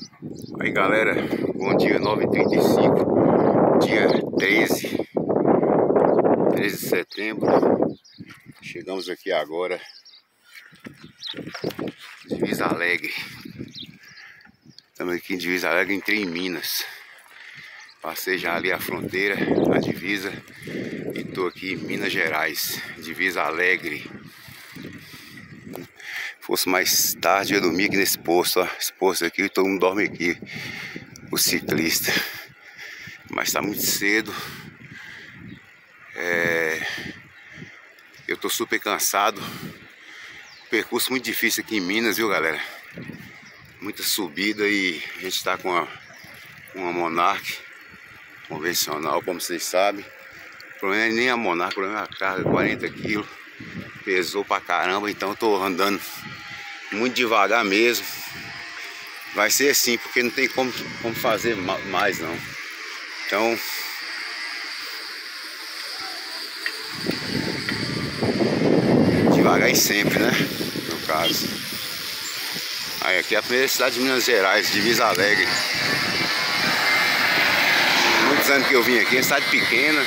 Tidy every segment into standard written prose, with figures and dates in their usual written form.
Aí galera, bom dia, 9h35, dia 13 de setembro. Chegamos aqui agora, Divisa Alegre. Estamos aqui em Divisa Alegre, entrei em Minas. Passei já ali a fronteira, a divisa, e tô aqui em Minas Gerais, Divisa Alegre. Fosse mais tarde eu dormia aqui nesse posto, ó. Esse posto aqui, todo mundo dorme aqui, o ciclista. Mas tá muito cedo. Eu tô super cansado. Percurso muito difícil aqui em Minas, viu galera? Muita subida e a gente tá com uma Monarch convencional, como vocês sabem. O problema é nem a Monarch, o problema é a carga, 40 kg. Pesou pra caramba, então eu tô andando muito devagar mesmo. Vai ser assim, porque não tem como fazer mais não. Então devagar e sempre, né? No caso. Aí aqui é a primeira cidade de Minas Gerais, Divisa Alegre. Muitos anos que eu vim aqui, é uma cidade pequena.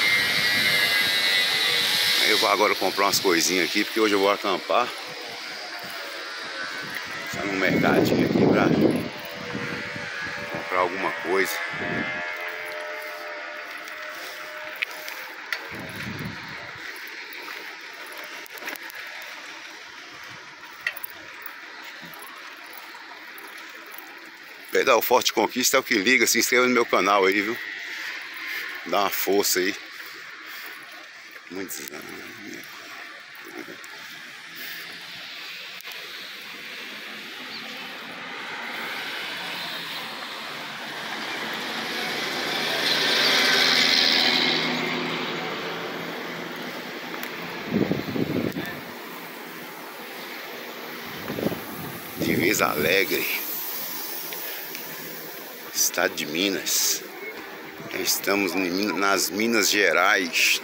Aí eu vou agora comprar umas coisinhas aqui, porque hoje eu vou acampar. Tá num mercadinho aqui pra comprar alguma coisa. Pedal Forte Conquista é o que liga. Se inscreva no meu canal aí, viu? Dá uma força aí. Muitos anos. Divisa Alegre, estado de Minas. Estamos nas Minas Gerais.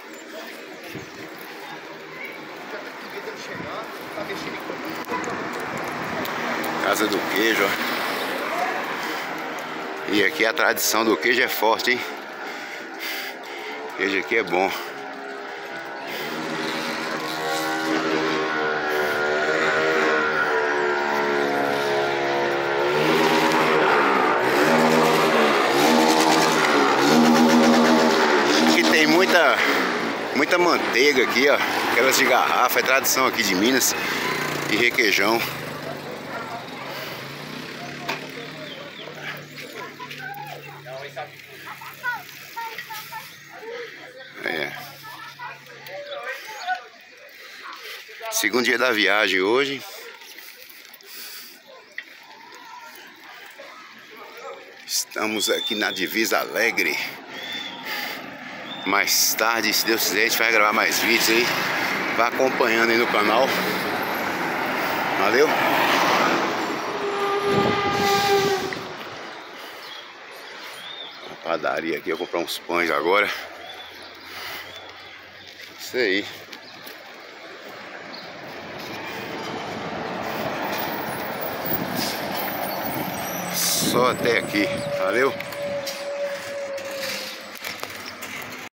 Casa do queijo, ó. E aqui a tradição do queijo é forte, hein? O queijo aqui é bom. Muita manteiga aqui, ó. Aquelas de garrafa, é tradição aqui de Minas. E requeijão. Segundo dia da viagem hoje. Estamos aqui na Divisa Alegre. Mais tarde, se Deus quiser, a gente vai gravar mais vídeos aí. Vai acompanhando aí no canal. Valeu? Uma padaria aqui, eu vou comprar uns pães agora. Isso aí. Só até aqui. Valeu?